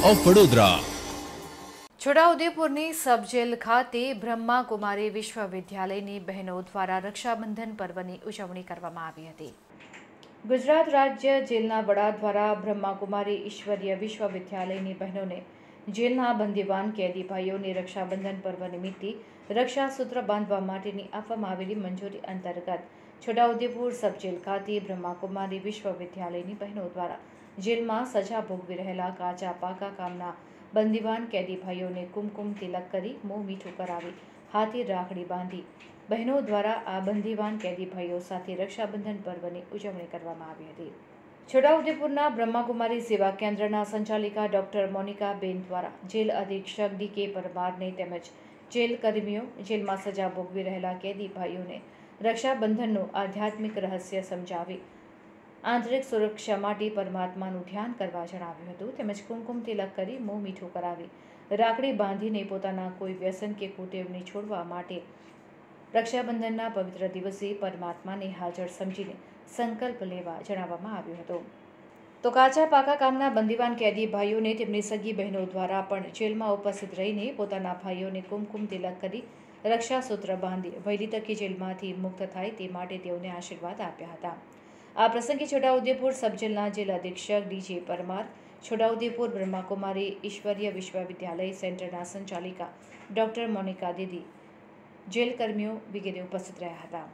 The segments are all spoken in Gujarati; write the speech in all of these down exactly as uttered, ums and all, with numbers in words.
ઓફ વડોદરા। છોટાઉદેપુરની સબજેલ ખાતે બ્રહ્માકુમારી વિશ્વવિદ્યાલયની બહેનો દ્વારા રક્ષાબંધન પર્વની ઉજવણી કરવામાં આવી હતી। ગુજરાત રાજ્ય જેલના વડા દ્વારા બ્રહ્માકુમારી ઈશ્વરીય વિશ્વવિદ્યાલયની બહેનોને જેલના બંદીવાન કેદી ભાઈઓને રક્ષાબંધન પર્વ નિમિત્તે રક્ષાસૂત્ર બાંધવા માટેની આપવામાં આવેલી મંજૂરી અંતર્ગત છોટાઉદેપુર સબજેલ ખાતે બ્રહ્માકુમારી વિશ્વવિદ્યાલયની બહેનો દ્વારા જેલમાં સજા ભોગવી રહેલા કાચા પાકા કામના બંદીવાન કેદી ભાઈઓને કુમકુમ તિલક કરી મોં મીઠું કરાવી હાથે રાખડી બાંધી બહેનો દ્વારા આ બંદીવાન કેદી ભાઈઓ સાથે રક્ષાબંધન પર્વની ઉજવણી કરવામાં આવી હતી। છોટાઉદેપુરના બ્રહ્માકુમારી સેવા કેન્દ્રના સંચાલિકા ડોક્ટર મોનિકા બેન દ્વારા જેલ અધિક્ષક ડી કે પરમારને તેમજ જેલ કર્મીઓ જેલમાં સજા ભોગવી રહેલા કેદી ભાઈઓને રક્ષાબંધનનું આધ્યાત્મિક રહસ્ય સમજાવી આંતરિક સુરક્ષા માટે પરમાત્માનું ધ્યાન કરવા જણાવ્યું હતું તેમજ કુમકુમ તિલક કરી મોં મીઠું કરાવી રાખડી બાંધીને પોતાના કોઈ વ્યસન કે કુટેવને છોડવા માટે રક્ષાબંધનના પવિત્ર દિવસે પરમાત્માને હાજર સમજીને સંકલ્પ લેવા જણાવવામાં આવ્યું હતું। તો કાચા પાકા કામના બંદીવાન કેદી ભાઈઓને તેમની સગી બહેનો દ્વારા પણ જેલમાં ઉપસ્થિત રહીને પોતાના ભાઈઓને કુમકુમ તિલક કરી રક્ષાસૂત્ર બાંધી વહેલી તકે જેલમાંથી મુક્ત થાય તે માટે તેઓને આશીર્વાદ આપ્યા હતા। આ પ્રસંગે છોટાઉદેપુર સબજેલના જેલ અધિક્ષક ડી જે પરમાર, છોટાઉદેપુર બ્રહ્માકુમારી ઈશ્વરીય વિશ્વવિદ્યાલય સેન્ટરના સંચાલિકા ડોક્ટર મોનિકા દીદી, જેલ કર્મીઓ વગેરે ઉપસ્થિત રહ્યા હતા।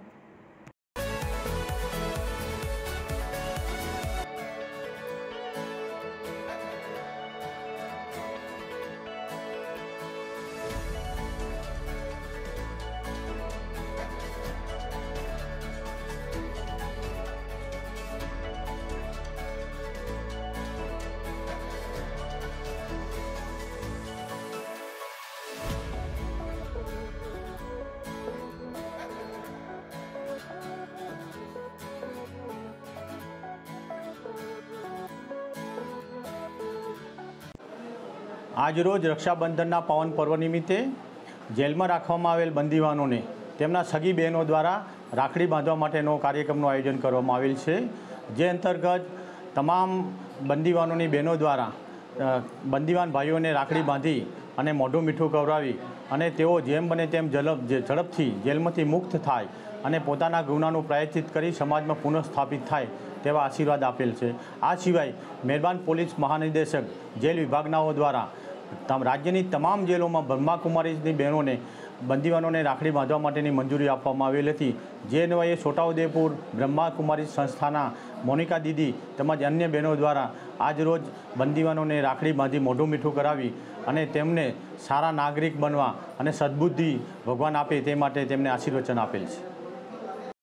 આજરોજ રક્ષાબંધનના પાવન પર્વ નિમિત્તે જેલમાં રાખવામાં આવેલ બંદીવાનોને તેમના સગી બહેનો દ્વારા રાખડી બાંધવા માટેનો કાર્યક્રમનું આયોજન કરવામાં આવેલ છે, જે અંતર્ગત તમામ બંદીવાનોની બહેનો દ્વારા બંદીવાન ભાઈઓને રાખડી બાંધી અને મોઢું મીઠું કરાવી અને તેઓ જેમ બને તેમ ઝડપ ઝડપથી જેલમાંથી મુક્ત થાય અને પોતાના ગુનાનું પ્રાયશ્ચિત કરી સમાજમાં પુનઃસ્થાપિત થાય તેવા આશીર્વાદ આપેલ છે। આ સિવાય મહેરબાન પોલીસ મહાનિદેશક જેલ વિભાગનાઓ દ્વારા રાજ્યની તમામ જેલોમાં બ્રહ્માકુમારીની બહેનોને બંદીવાનોને રાખડી બાંધવા માટેની મંજૂરી આપવામાં આવેલી હતી, જે અન્વયે છોટાઉદેપુર બ્રહ્માકુમારી સંસ્થાના મોનિકા દીદી તેમજ અન્ય બહેનો દ્વારા આજરોજ બંદીવાનોને રાખડી બાંધી મોઢું મીઠું કરાવી અને તેમને સારા નાગરિક બનવા અને સદબુદ્ધિ ભગવાન આપે તે માટે તેમને આશીર્વચન આપેલ છે।